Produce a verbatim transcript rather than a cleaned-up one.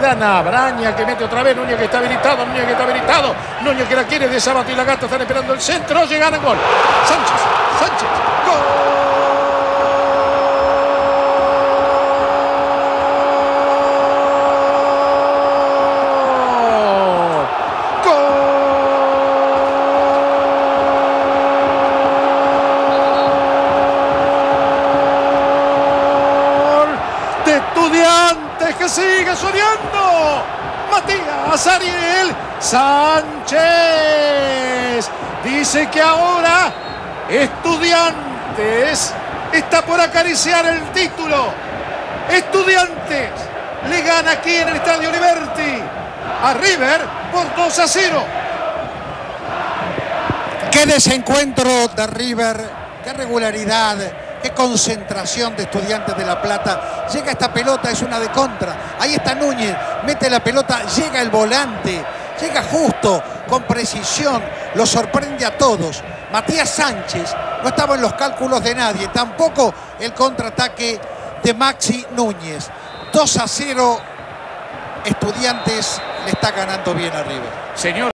Maidana. Braña que mete otra vez. Núñez que está habilitado. Núñez que está habilitado. Núñez que la quiere de Sábato y la Gata están esperando el centro. Llegan a gol. Sánchez. Sánchez. Gol. Estudiantes que sigue soñando. Matías Ariel Sánchez dice que ahora Estudiantes está por acariciar el título. Estudiantes le gana aquí en el Estadio Liberty a River por dos a cero. Qué desencuentro de River, qué regularidad, qué concentración de Estudiantes de La Plata. Llega esta pelota, es una de contra. Ahí está Núñez, mete la pelota, llega el volante, llega justo, con precisión, lo sorprende a todos. Matías Sánchez no estaba en los cálculos de nadie, tampoco el contraataque de Maxi Núñez. dos a cero, Estudiantes le está ganando bien a River. Señor.